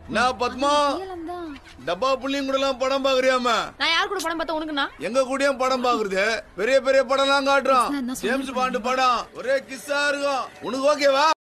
நான் பத்மா டப்பா புள்ளியும் கூட எல்லாம் படம் பாக்குறியாம? நான் யார் கூட படம் பார்த்தா உனக்குண்ணா? எங்க கூடயும் படம் பாக்குறது. பெரிய பெரிய படம் எல்லாம் காட்டுறோம். ஜேம்ஸ் பாண்ட் படம் ஒரே கிஸ்ஸா இருக்கும். உனக்கு ஓகேவா?